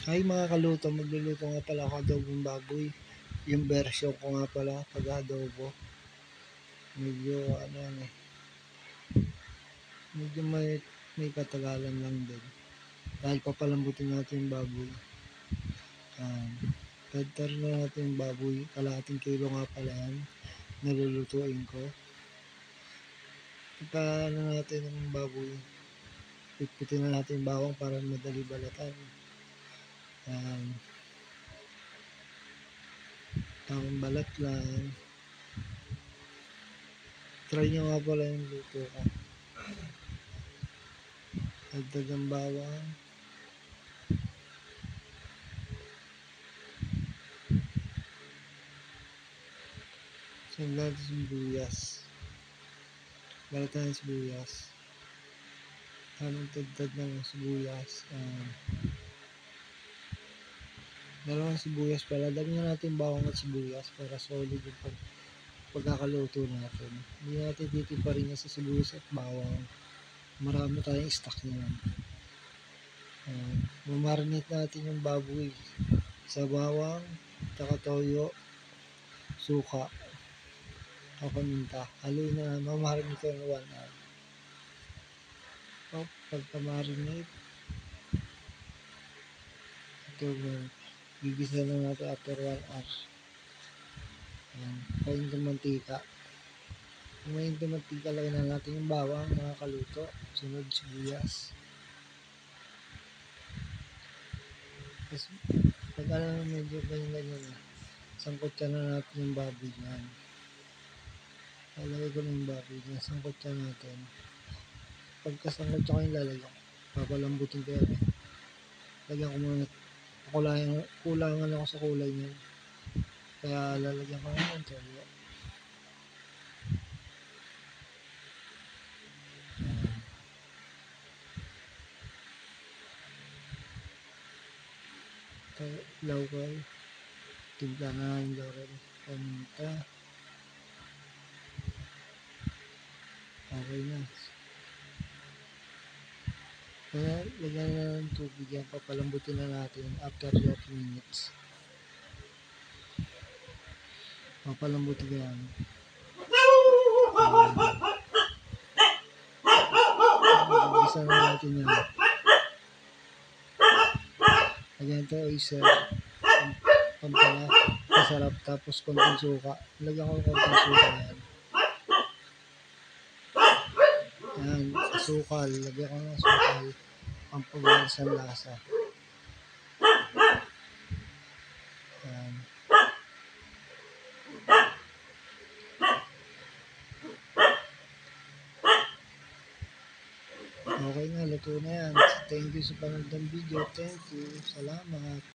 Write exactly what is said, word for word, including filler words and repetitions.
Ay mga kaluto, magluluto nga pala ako adobong baboy. Yung version ko nga pala pag adobo. Medyo ano yan eh. Medyo may, may katagalan lang din. Dahil papalambutin natin yung baboy. Um, Tadtar na natin yung baboy. Kalahating kilo nga pala yan. Nalulutuin ko. Pagka ano natin yung baboy, pitpitin na natin yung bawang para madali balatan. Um, Tamang balat lang. Try nyo nga pala yung luto ko. Dagdag ang bawang. Sandal sa sibuyas. Balatan ng sibuyas. Tamang tagtag ng sibuyas. Um, dalawang sibuyas pala. Dami na natin bawang at sibuyas para solid yung pag pagkakaluto natin. Hindi natin titiparin niya sa sibuyas at bawang. Marami tayong stock niyan. Um, mamarinate natin yung baboy sa bawang, tsaka toyo, suka, o paminta. Haluin na, mamarinate ko ng one hour. O, pagka-marinate, ito, gigisa na natin after one hour. Ayan, kain ng mantika. Kung may yung mantika, lagyan na natin yung bawang, mga kaluto, sunod sibuyas. Tapos, pag ano, medyo ganyan-ganyan na, sangkot ka na natin yung baboy niyan. Lalagay ko na yung baboy niya, sangkot ka natin. Pagkasangkot ka yung lalagyan, papalambutin ko yan eh. Lagyan ko muna, kulangan, kulangan ako sa kulay niya. Kaya lalagyan ko na yung toyo. Lawal, timpla na yung laurel, paminta. Okay na. Kaya lagyan na ng tubig yan, papalambutin na natin after thirty minutes. Papalambutin ko yan. Gisa na natin yan. Lagyan ito oyster. Pampala. Masarap. Tapos konting suka. Lagyan ko konting suka yan. Yan. Sukal. Lagyan ko ng sukal. Pampagalas ng lasa. Yan. Okay na. Luto na yan. Thank you sa panood ng video. Thank you. Salamat.